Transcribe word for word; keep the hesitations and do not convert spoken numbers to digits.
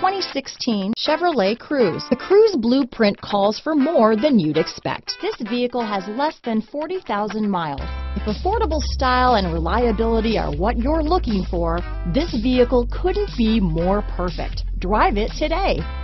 twenty sixteen Chevrolet Cruze. The Cruze blueprint calls for more than you'd expect. This vehicle has less than forty thousand miles. If affordable style and reliability are what you're looking for, this vehicle couldn't be more perfect. Drive it today.